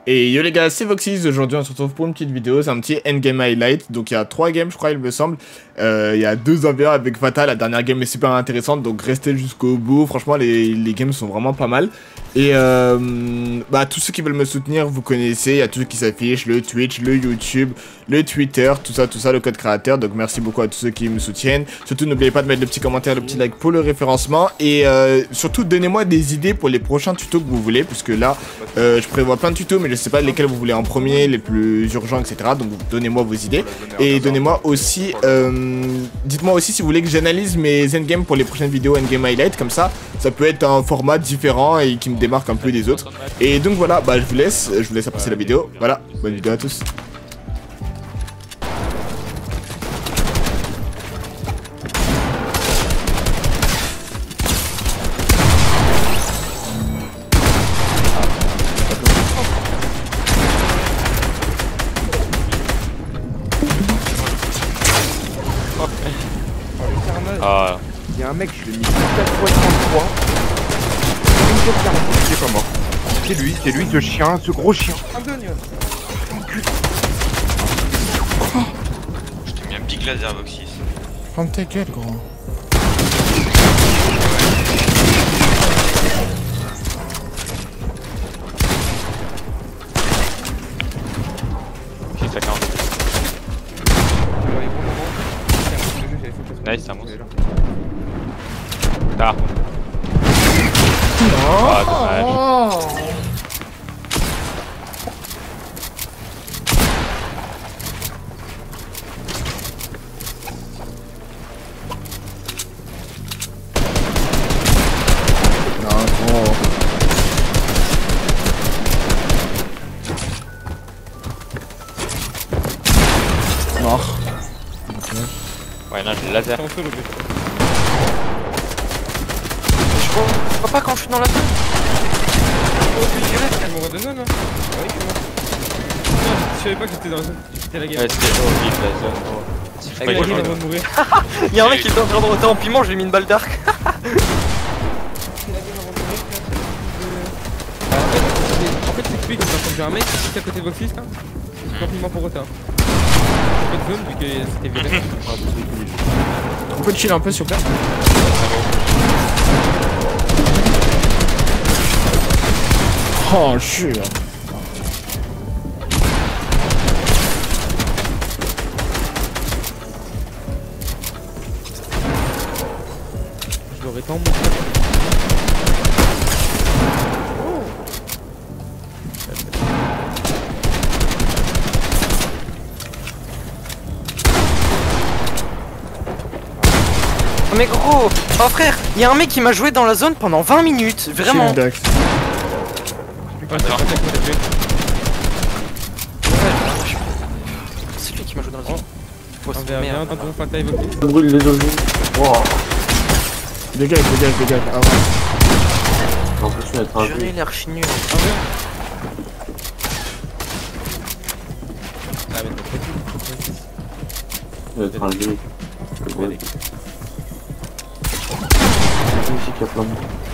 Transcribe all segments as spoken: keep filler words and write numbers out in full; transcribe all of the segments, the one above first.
Et yo les gars, c'est Voxys, aujourd'hui on se retrouve pour une petite vidéo, c'est un petit endgame highlight. Donc il y a trois games je crois il me semble, euh, il y a deux envieurs avec Fatal, la dernière game est super intéressante. Donc restez jusqu'au bout, franchement les, les games sont vraiment pas mal. Et euh, bah tous ceux qui veulent me soutenir vous connaissez, il y a tout ce qui s'affiche, le Twitch, le YouTube, le Twitter, tout ça, tout ça, le code créateur. Donc merci beaucoup à tous ceux qui me soutiennent. Surtout n'oubliez pas de mettre le petit commentaire, le petit like pour le référencement. Et euh, surtout donnez-moi des idées pour les prochains tutos que vous voulez, puisque là euh, je prévois plein de tutos mais je sais pas lesquels vous voulez en premier, les plus urgents, et cetera. Donc donnez-moi vos idées. Et donnez-moi aussi, euh, dites-moi aussi si vous voulez que j'analyse mes endgames pour les prochaines vidéos endgame highlight. Comme ça, ça peut être un format différent et qui me démarque un peu des autres. Et donc voilà, bah je vous laisse, je vous laisse apprécier la vidéo. Voilà, bonne vidéo à tous. Ah. Il y a un mec, je l'ai mis quatre fois trente-trois. Une fois quarante, il est pas mort. C'est lui, c'est lui, ce chien, ce gros chien. Je t'ai mis un petit laser Voxys. Ferme ta gueule gros. Ok, ça quarante. Nice, c'est un monstre. Tard. Ah, dommage. Mort. Ouais, non, j'ai le laser. Je vois pas quand je suis dans la zone. Je savais pas que j'étais dans la zone. C'était la game. Ouais, c'était horrible la zone, gros. Avec la game avant de mourir. Y'a un mec qui est en train de roter en piment, je lui ai mis une balle d'arc. C'est la game avant de mourir. En fait, c'est quick, j'ai un mec qui est à côté de Voxys là. C'est compliment pour retard. Pas de zone vu que c'était violet. On peut chill un peu s'il vous plaît. Oh jure. Je l'aurais pas en montré. Mais gros, oh frère, y'a un mec qui m'a joué dans la zone pendant vingt minutes, vraiment. Chill, Dax. Attends. C'est lui qui m'a joué dans la zone. On verra bien, Merde. tantôt Fatal évoqué. Brûle les objets. Wow. Dégage, dégage, dégage. Ah ouais. En plus, il être un J'aurais l'air chignu. Ah mais t'as Il va être un jeu. Ouais. Ici qu'il y a plein de...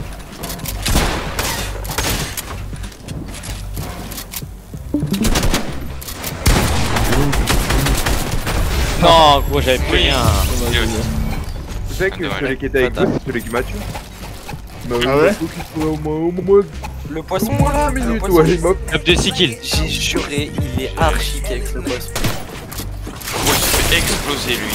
Non, gros, j'avais plus rien. Tu sais que celui qui était avec toi, c'est celui qui m'a tué. Ah ouais? Au moins, au moins, Le poisson, au moins là, une le minute, poisson, ouais, il m'a... Top de six kills. j'ai juré, il est archi avec le poisson. Gros, il s'est fait exploser lui.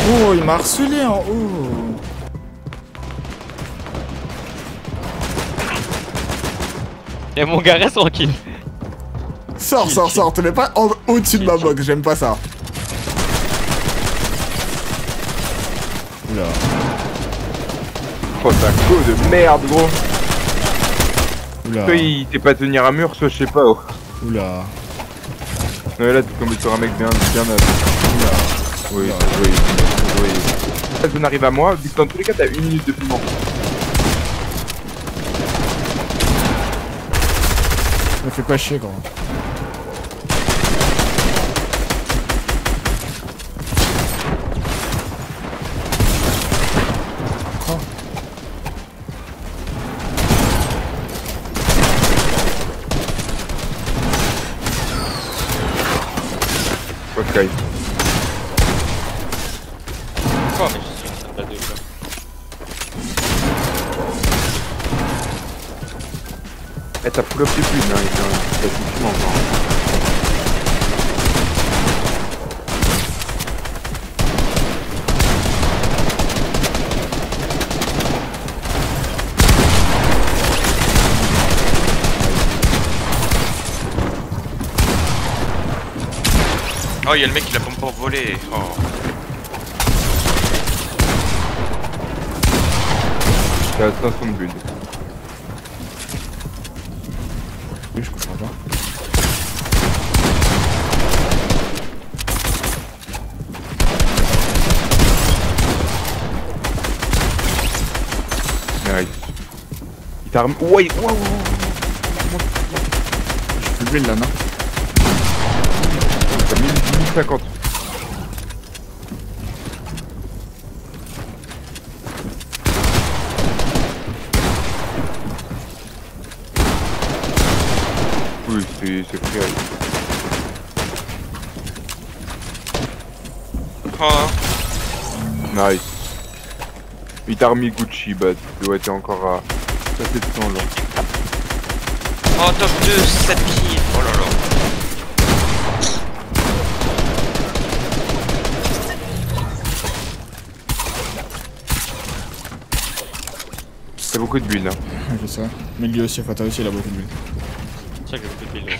Oh, il m'a harcelé en haut. Et mon gars, reste tranquille. Sors, Chill, sors, chill. sors, te mets pas en- au-dessus de Chill, ma chill. box, j'aime pas ça. Oula. Oh, c'est un coup de merde, gros. Oula. Soit il t'est pas tenir un mur, soit je sais pas. Oh. Oula. Non, mais là, t'es tombé sur un mec bien, bien. Oula. Oui, Oula. oui, oui. La zone arrive à moi, vu que dans tous les cas, t'as une minute de piment. Me fais pas chier, gros. Ok. Oh, mais je suis pas de ouf. Eh, t'as pull up des pubs, hein, il y a du piment encore. Oh, y'a le mec qui l'a pas pour voler. Oh. T'as cinq cents de build. Oui, je comprends pas. Nice. Il t'a rem... Ouais, ouais, ouais, Je suis build là, non? t'as mille cinquante. Oui, c'est c'est free. Oh. Nice. Il t'a remis Gucci, bah tu dois être encore à... Ça c'est de temps là. Oh, top deux, sept kills. Oh là là. T'as beaucoup de build hein. Je sais. Mais lui aussi, Fata aussi, il a beaucoup de build. C'est ça que j'ai beaucoup de build.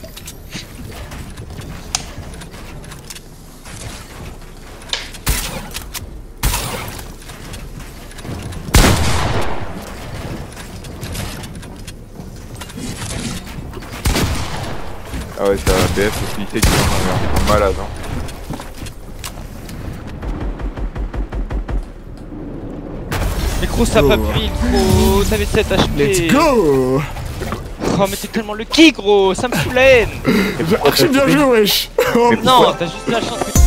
Ah ouais, t'as B F aussi, il sait qu'il est un malade hein. Mais gros, ça Go. va plus vite, gros. T'avais sept H P. Let's go! Oh, mais t'es tellement le qui, gros. Ça me fout la haine. Archi bien joué, wesh! Oh, Non, t'as juste la chance que